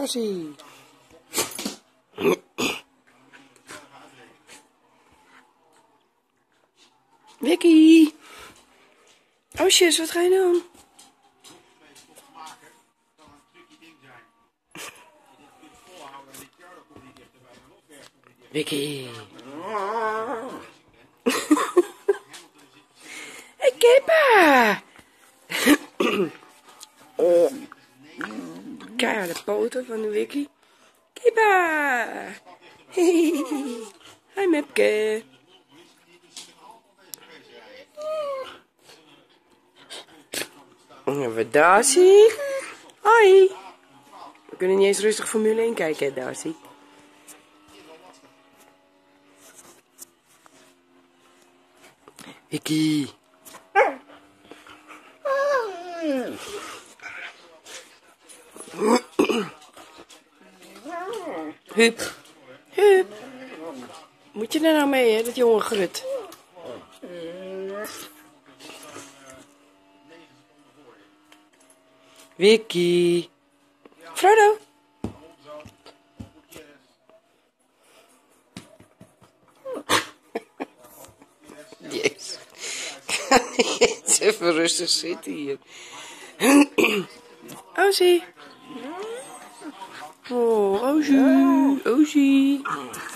Darcy. Vicky. Oosjes, wat ga je doen? Vicky. Hey, Kippa. Oh. Keiharde poten van de Vicky. Kippa. Hi, Mepke. Dan hebben we Darcy. Hoi. We kunnen niet eens rustig Formule 1 kijken, hè, Darcy. Vicky. Hup. Hup. Moet je er nou mee, hè, dat jonge grut? Vicky. Frodo. Jezus. Kan niet eens even rustig zitten hier. Ozzy. Oh, Ozzy. Ozzy.